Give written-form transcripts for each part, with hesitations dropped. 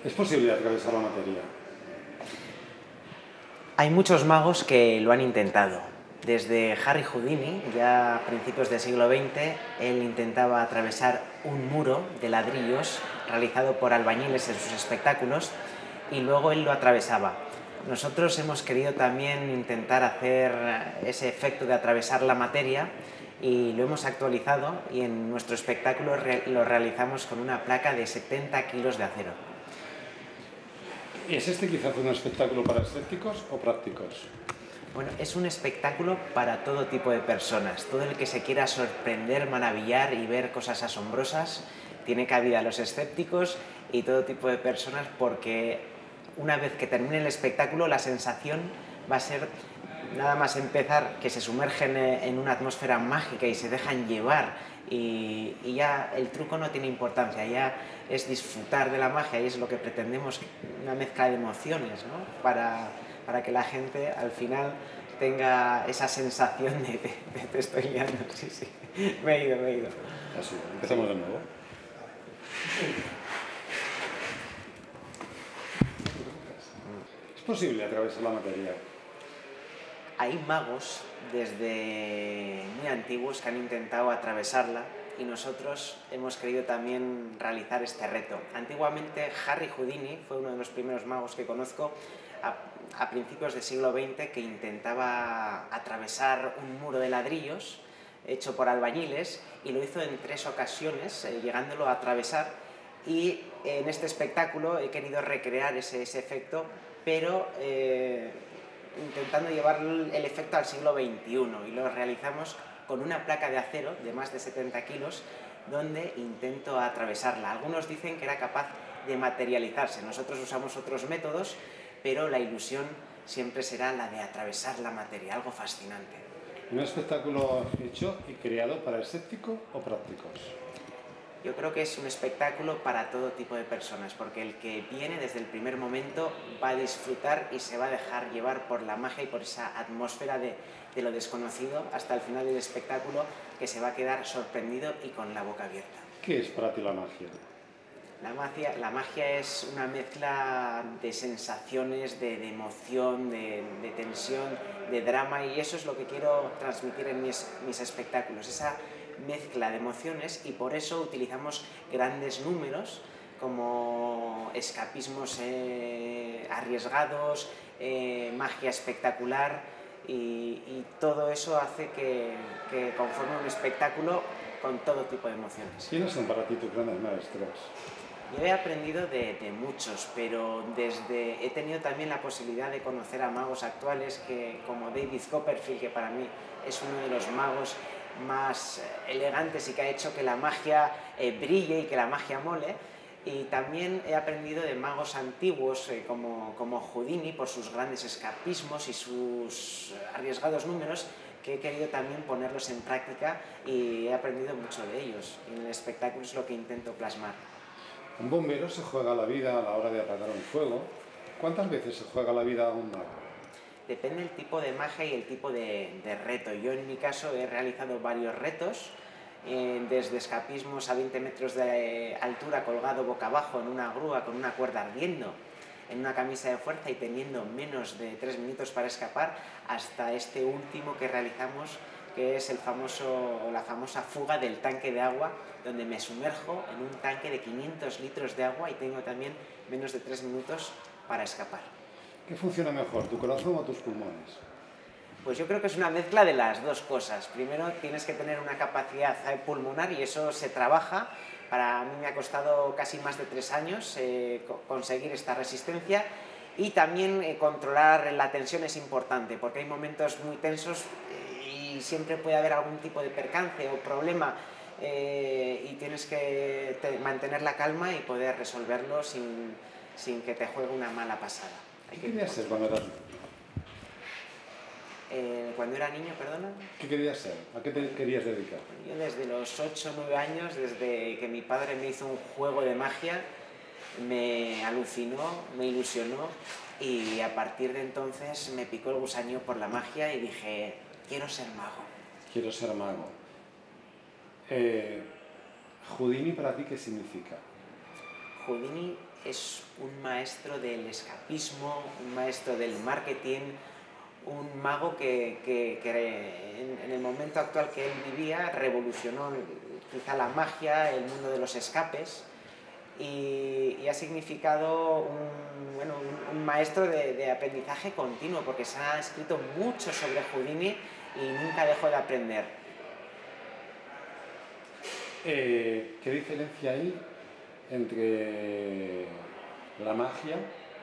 ¿Es posible atravesar la materia? Hay muchos magos que lo han intentado. Desde Harry Houdini, ya a principios del siglo XX, él intentaba atravesar un muro de ladrillos realizado por albañiles en sus espectáculos y luego él lo atravesaba. Nosotros hemos querido también intentar hacer ese efecto de atravesar la materia y lo hemos actualizado y en nuestro espectáculo lo realizamos con una placa de 70 kilos de acero. ¿Es este quizás un espectáculo para escépticos o prácticos? Bueno, es un espectáculo para todo tipo de personas. Todo el que se quiera sorprender, maravillar y ver cosas asombrosas tiene cabida a los escépticos y todo tipo de personas, porque una vez que termine el espectáculo la sensación va a ser nada más empezar que se sumergen en una atmósfera mágica y se dejan llevar y ya el truco no tiene importancia, ya es disfrutar de la magia y es lo que pretendemos, una mezcla de emociones, ¿no? Para que la gente al final tenga esa sensación de te estoy liando, sí, sí, me he ido. Así, empezamos de nuevo. ¿Es posible atravesar la materia? Hay magos desde muy antiguos que han intentado atravesarla y nosotros hemos querido también realizar este reto. Antiguamente Harry Houdini fue uno de los primeros magos que conozco a principios del siglo XX que intentaba atravesar un muro de ladrillos hecho por albañiles y lo hizo en 3 ocasiones, llegándolo a atravesar, y en este espectáculo he querido recrear ese efecto, pero intentando llevar el efecto al siglo XXI y lo realizamos con una placa de acero de más de 70 kilos donde intento atravesarla. Algunos dicen que era capaz de materializarse, nosotros usamos otros métodos, pero la ilusión siempre será la de atravesar la materia, algo fascinante. ¿Un espectáculo hecho y creado para escépticos o prácticos? Yo creo que es un espectáculo para todo tipo de personas, porque el que viene desde el primer momento va a disfrutar y se va a dejar llevar por la magia y por esa atmósfera de lo desconocido hasta el final del espectáculo, que se va a quedar sorprendido y con la boca abierta. ¿Qué es para ti la magia? La magia es una mezcla de sensaciones, de emoción, de tensión, de drama, y eso es lo que quiero transmitir en mis espectáculos, esa mezcla de emociones, y por eso utilizamos grandes números como escapismos arriesgados, magia espectacular, y todo eso hace que conforme un espectáculo con todo tipo de emociones. ¿Quiénes son para ti tus grandes maestros? Yo he aprendido de muchos, pero he tenido también la posibilidad de conocer a magos actuales como David Copperfield, que para mí es uno de los magos más elegantes y que ha hecho que la magia brille y que la magia mole. Y también he aprendido de magos antiguos como Houdini, por sus grandes escapismos y sus arriesgados números, que he querido también ponerlos en práctica y he aprendido mucho de ellos. Y en el espectáculo es lo que intento plasmar. Un bombero se juega la vida a la hora de apagar un fuego. ¿Cuántas veces se juega la vida a un mago? Depende del tipo de magia y el tipo de reto. Yo en mi caso he realizado varios retos, desde escapismos a 20 metros de altura colgado boca abajo en una grúa con una cuerda ardiendo, en una camisa de fuerza y teniendo menos de 3 minutos para escapar, hasta este último que realizamos, que es la famosa fuga del tanque de agua, donde me sumerjo en un tanque de 500 litros de agua y tengo también menos de 3 minutos para escapar. ¿Qué funciona mejor, tu corazón o tus pulmones? Pues yo creo que es una mezcla de las dos cosas. Primero tienes que tener una capacidad pulmonar y eso se trabaja. Para mí me ha costado casi más de 3 años conseguir esta resistencia, y también controlar la tensión es importante, porque hay momentos muy tensos y siempre puede haber algún tipo de percance o problema, y tienes que mantener la calma y poder resolverlo sin que te juegue una mala pasada. ¿Qué querías ser cuando eras niño? Cuando era niño, perdona. ¿Qué querías ser? ¿A qué te querías dedicar? Yo desde los 8 o 9 años, desde que mi padre me hizo un juego de magia, me alucinó, me ilusionó, y a partir de entonces me picó el gusanillo por la magia y dije, quiero ser mago. Quiero ser mago. Houdini para ti, ¿qué significa? Houdini es un maestro del escapismo, un maestro del marketing, un mago que en el momento actual que él vivía revolucionó quizá la magia, el mundo de los escapes, y ha significado un maestro de aprendizaje continuo, porque se ha escrito mucho sobre Houdini y nunca dejó de aprender. ¿Qué diferencia hay entre la magia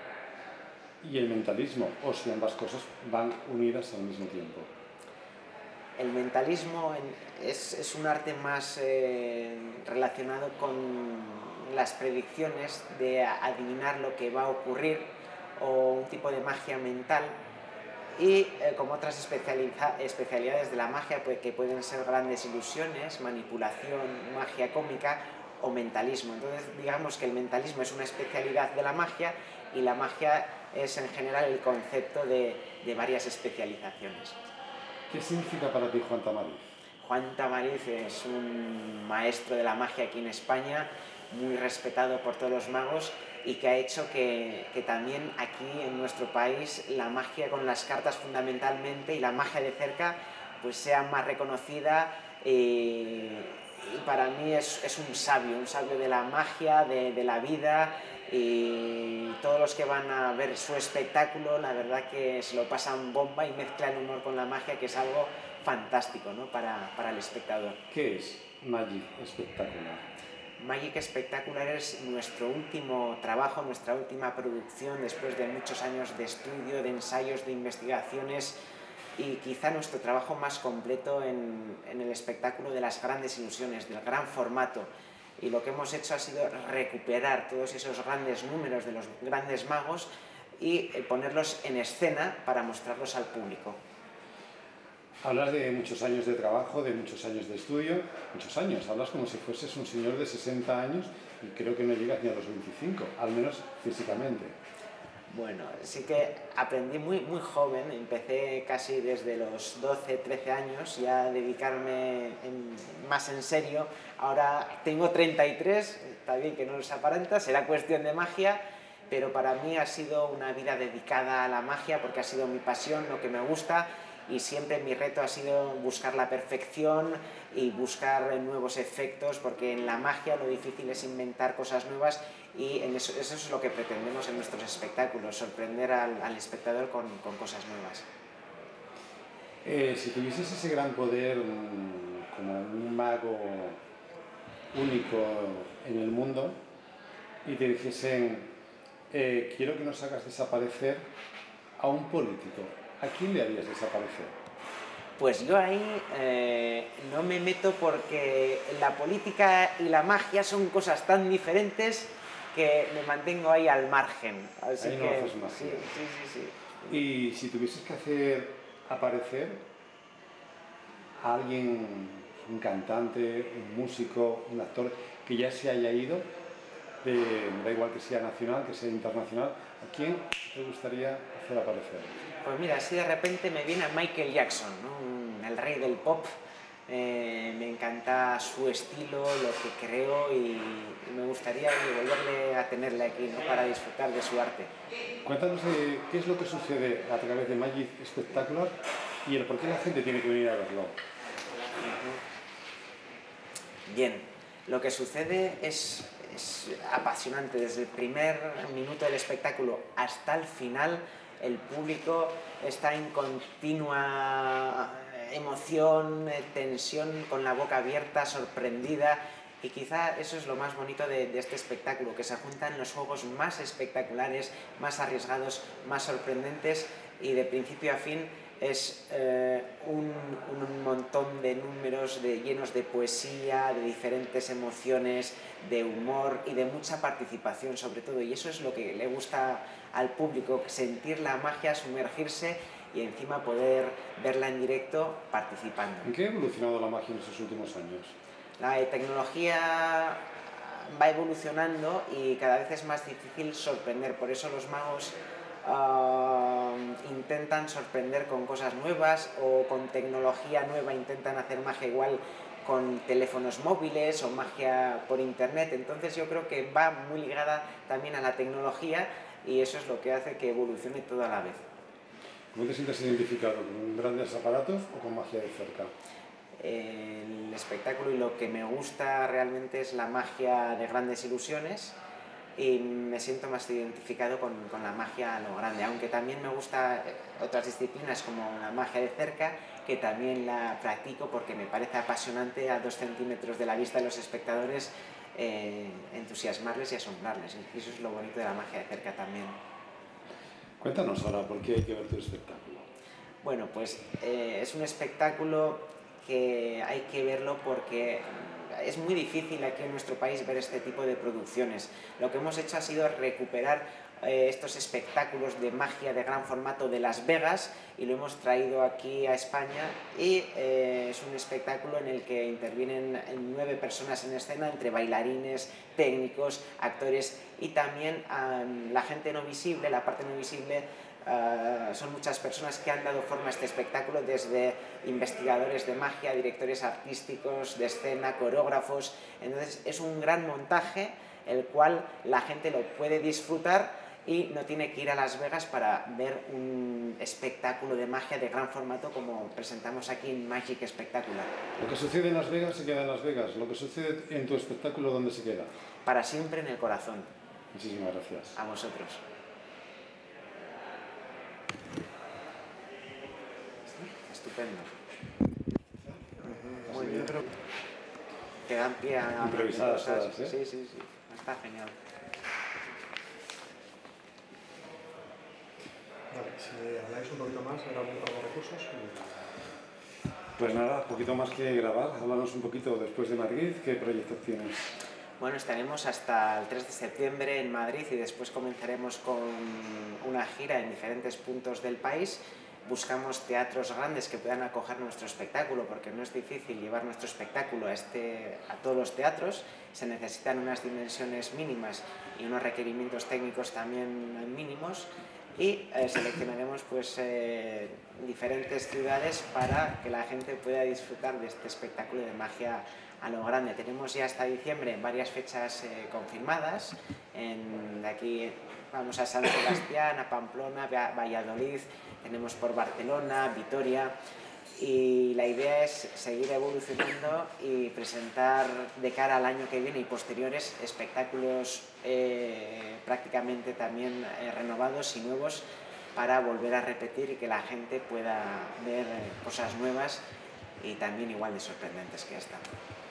y el mentalismo, o si ambas cosas van unidas al mismo tiempo? El mentalismo es un arte más relacionado con las predicciones, de adivinar lo que va a ocurrir, o un tipo de magia mental, y como otras especialidades de la magia, pues, que pueden ser grandes ilusiones, manipulación, magia cómica o mentalismo. Entonces, digamos que el mentalismo es una especialidad de la magia, y la magia es en general el concepto de varias especializaciones. ¿Qué significa para ti Juan Tamariz? Juan Tamariz es un maestro de la magia aquí en España, muy respetado por todos los magos, y que ha hecho que también aquí en nuestro país la magia con las cartas fundamentalmente, y la magia de cerca, pues sea más reconocida, y para mí es un sabio de la magia, de la vida, y todos los que van a ver su espectáculo, la verdad que se lo pasan bomba y mezclan humor con la magia, que es algo fantástico, ¿no?, para el espectador. ¿Qué es Magic Spectacular? Magic Spectacular es nuestro último trabajo, nuestra última producción, después de muchos años de estudio, de ensayos, de investigaciones, y quizá nuestro trabajo más completo en el espectáculo de las grandes ilusiones, del gran formato. Y lo que hemos hecho ha sido recuperar todos esos grandes números de los grandes magos y ponerlos en escena para mostrarlos al público. Hablas de muchos años de trabajo, de muchos años de estudio, muchos años. Hablas como si fueses un señor de 60 años y creo que no llegas ni a los 25, al menos físicamente. Bueno, sí que aprendí muy joven, empecé casi desde los 12, 13 años ya a dedicarme más en serio. Ahora tengo 33, está bien que no los aparenta, será cuestión de magia, pero para mí ha sido una vida dedicada a la magia, porque ha sido mi pasión, lo que me gusta, y siempre mi reto ha sido buscar la perfección y buscar nuevos efectos, porque en la magia lo difícil es inventar cosas nuevas, y eso es lo que pretendemos en nuestros espectáculos, sorprender al espectador con cosas nuevas. Si tuvieses ese gran poder como un mago único en el mundo y te dijesen quiero que nos hagas desaparecer a un político, ¿a quién le harías desaparecer? Pues yo ahí no me meto, porque la política y la magia son cosas tan diferentes que me mantengo ahí al margen. Así ahí no que, haces magia. Sí. Y si tuvieses que hacer aparecer a alguien, un cantante, un músico, un actor que ya se haya ido, da igual que sea nacional, que sea internacional, ¿a quién te gustaría hacer aparecer? Pues mira, así de repente me viene a Michael Jackson, ¿no?, el rey del pop. Me encanta su estilo, lo que creó, y me gustaría volverle a tenerle aquí, ¿no?, para disfrutar de su arte. Cuéntanos qué es lo que sucede a través de Magic Spectacular y el por qué la gente tiene que venir a verlo. Bien, lo que sucede es apasionante. Desde el primer minuto del espectáculo hasta el final, el público está en continua emoción, tensión, con la boca abierta, sorprendida, y quizá eso es lo más bonito de este espectáculo, que se juntan los juegos más espectaculares, más arriesgados, más sorprendentes, y de principio a fin es un montón de números llenos de poesía, de diferentes emociones, de humor y de mucha participación sobre todo, y eso es lo que le gusta al público, sentir la magia, sumergirse y encima poder verla en directo participando. ¿En qué ha evolucionado la magia en estos últimos años? La tecnología va evolucionando y cada vez es más difícil sorprender, por eso los magos intentan sorprender con cosas nuevas, o con tecnología nueva intentan hacer magia igual con teléfonos móviles o magia por internet. Entonces yo creo que va muy ligada también a la tecnología y eso es lo que hace que evolucione todo a la vez. ¿Cómo te sientes identificado? ¿Con grandes aparatos o con magia de cerca? El espectáculo y lo que me gusta realmente es la magia de grandes ilusiones y me siento más identificado con la magia a lo grande, aunque también me gusta otras disciplinas como la magia de cerca, que también la practico porque me parece apasionante a 2 centímetros de la vista de los espectadores entusiasmarles y asombrarles, y eso es lo bonito de la magia de cerca también. Cuéntanos ahora por qué hay que ver tu espectáculo. Bueno, pues es un espectáculo que hay que verlo porque es muy difícil aquí en nuestro país ver este tipo de producciones. Lo que hemos hecho ha sido recuperar estos espectáculos de magia de gran formato de Las Vegas y lo hemos traído aquí a España y es un espectáculo en el que intervienen 9 personas en escena, entre bailarines, técnicos, actores y también la gente no visible, la parte no visible. Son muchas personas que han dado forma a este espectáculo, desde investigadores de magia, directores artísticos, de escena, coreógrafos. Entonces es un gran montaje el cual la gente lo puede disfrutar y no tiene que ir a Las Vegas para ver un espectáculo de magia de gran formato como presentamos aquí en Magic Spectacular. Lo que sucede en Las Vegas se queda en Las Vegas. Lo que sucede en tu espectáculo, ¿dónde se queda? Para siempre en el corazón. Muchísimas gracias. A vosotros. Estupendo. Muy bien. Que dan pie a improvisadas cosas. todas, ¿eh? Sí. Está genial. Vale, si habláis un poquito más, ahora algunos recursos. Pues nada, un poquito más que grabar. Háblanos un poquito después de Madrid. ¿Qué proyectos tienes? Bueno, estaremos hasta el 3 de septiembre en Madrid y después comenzaremos con una gira en diferentes puntos del país. Buscamos teatros grandes que puedan acoger nuestro espectáculo, porque no es difícil llevar nuestro espectáculo a todos los teatros. Se necesitan unas dimensiones mínimas y unos requerimientos técnicos también mínimos. Y seleccionaremos pues, diferentes ciudades para que la gente pueda disfrutar de este espectáculo de magia a lo grande. Tenemos ya hasta diciembre varias fechas confirmadas. De aquí vamos a San Sebastián, a Pamplona, Valladolid, tenemos por Barcelona, Vitoria. Y la idea es seguir evolucionando y presentar de cara al año que viene y posteriores espectáculos prácticamente también renovados y nuevos para volver a repetir y que la gente pueda ver cosas nuevas y también igual de sorprendentes que esta.